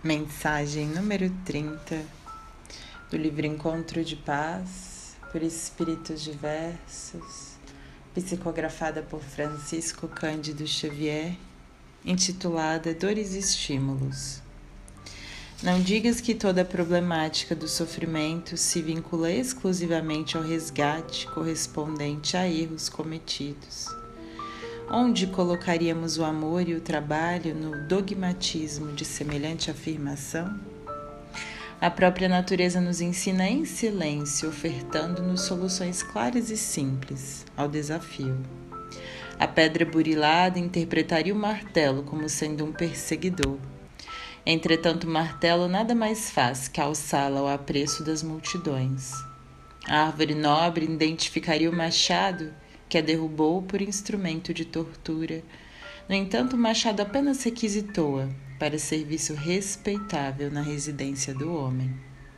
Mensagem número 30 do livro Encontro de Paz, por Espíritos Diversos, psicografada por Francisco Cândido Xavier, intitulada Dores e Estímulos. Não digas que toda a problemática do sofrimento se vincula exclusivamente ao resgate correspondente a erros cometidos. Onde colocaríamos o amor e o trabalho no dogmatismo de semelhante afirmação? A própria natureza nos ensina em silêncio, ofertando-nos soluções claras e simples ao desafio. A pedra burilada interpretaria o martelo como sendo um perseguidor. Entretanto, o martelo nada mais faz que alçá-la ao apreço das multidões. A árvore nobre identificaria o machado que a derrubou por instrumento de tortura. No entanto, o machado apenas requisitou-a para serviço respeitável na residência do homem.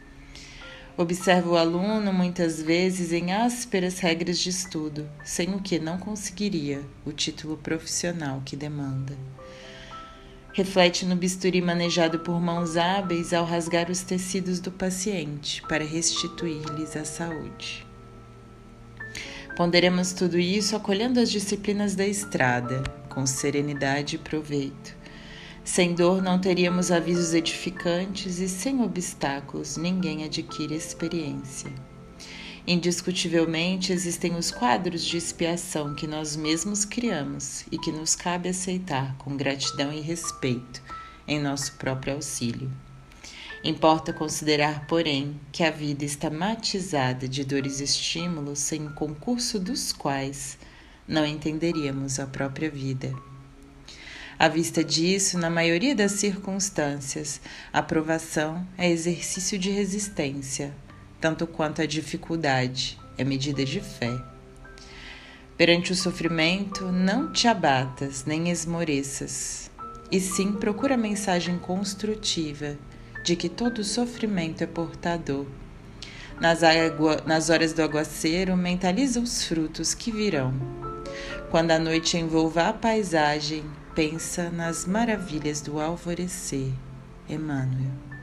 Observa o aluno muitas vezes em ásperas regras de estudo, sem o que não conseguiria o título profissional que demanda. Reflete no bisturi manejado por mãos hábeis ao rasgar os tecidos do paciente para restituir-lhes a saúde. Ponderemos tudo isso acolhendo as disciplinas da estrada, com serenidade e proveito. Sem dor não teríamos avisos edificantes e sem obstáculos ninguém adquire experiência. Indiscutivelmente existem os quadros de expiação que nós mesmos criamos e que nos cabe aceitar com gratidão e respeito em nosso próprio auxílio. Importa considerar, porém, que a vida está matizada de dores e estímulos sem o concurso dos quais não entenderíamos a própria vida. À vista disso, na maioria das circunstâncias, a provação é exercício de resistência, tanto quanto a dificuldade é medida de fé. Perante o sofrimento, não te abatas nem esmoreças, e sim procura a mensagem construtiva de que todo sofrimento é portador. Nas horas do aguaceiro, mentaliza os frutos que virão. Quando a noite envolva a paisagem, pensa nas maravilhas do alvorecer. Emmanuel.